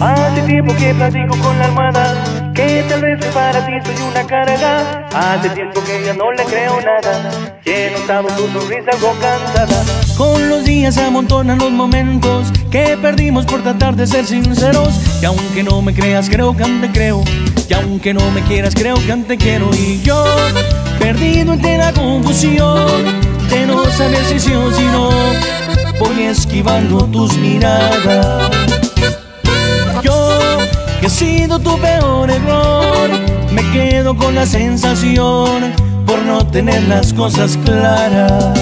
Hace tiempo que platico con la almohada, que tal vez para ti soy una carga. Hace tiempo que ya no le creo nada, que he notado tu sonrisa algo cansada. Con los días se amontonan los momentos que perdimos por tratar de ser sinceros. Y aunque no me creas, creo que aún te creo. Y aunque no me quieras, creo que aún te quiero. Y yo, perdido entre la confusión de no saber si sí o si no, voy esquivando tus miradas. Yo, que he sido tu peor error, me quedo con la sensación por no tener las cosas claras.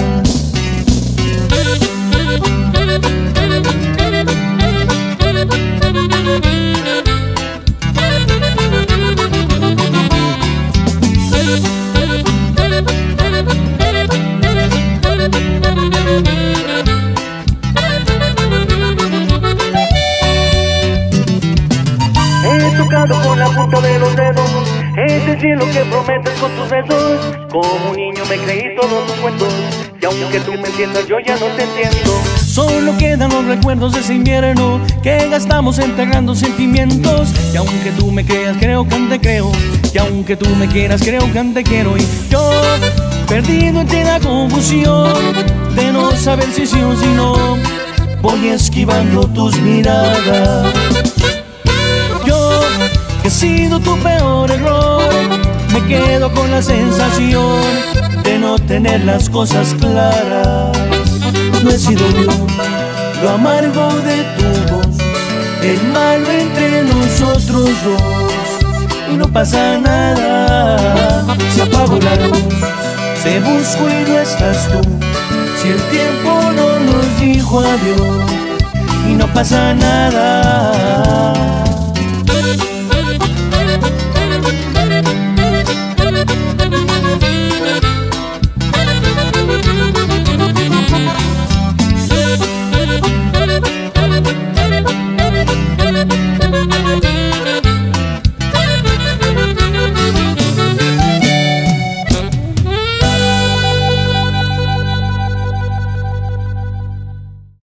He tocado con la punta de los dedos ese cielo que prometes con tus besos. Como un niño me creí todos tus cuentos, y aunque tú me entiendas yo ya no te entiendo. Solo quedan los recuerdos de ese invierno que gastamos enterrando sentimientos. Y aunque tú me creas, creo que aún te creo. Y aunque tú me quieras, creo que aún te quiero. Y yo, perdido entre la confusión de no saber si sí o si no, voy esquivando tus miradas. Yo, que he sido tu peor error, me quedo con la sensación de no tener las cosas claras. No he sido yo lo amargo de tu voz, el malo entre nosotros dos. Y no pasa nada si apago la luz, se busco y no estás tú. Si el tiempo no nos dijo adiós, y no pasa nada